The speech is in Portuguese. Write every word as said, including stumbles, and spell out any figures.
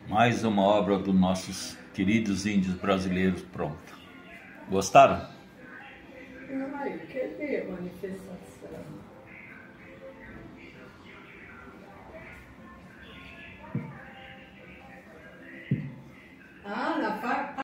Mais uma obra dos nossos queridos índios brasileiros pronta. Gostaram? Ai, cadê a manifestação? Ah, na faca.